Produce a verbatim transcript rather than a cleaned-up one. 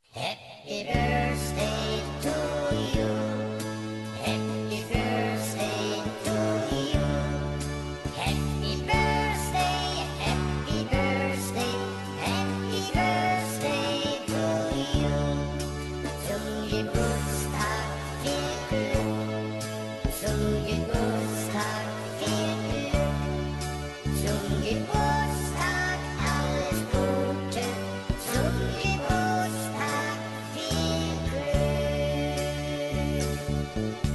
Happy birthday to you. Happy birthday to you. Happy birthday, happy birthday, happy birthday to you. Zum Geburtstag viel Glück. Zum Geburtstag viel Glück. Zum Geburtstag alles Gute. Zum Geburtstag viel Glück.